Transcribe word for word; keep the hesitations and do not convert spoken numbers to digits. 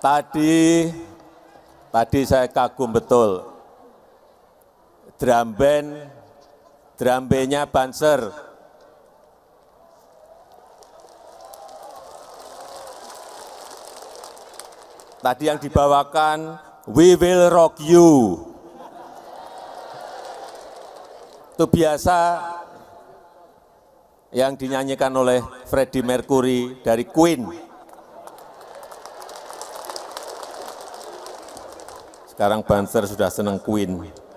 Tadi, tadi saya kagum betul, drum band, drum bandnya Banser. Tadi yang dibawakan We Will Rock You. Itu biasa yang dinyanyikan oleh Freddie Mercury dari Queen. Sekarang Banser sudah senang Queen.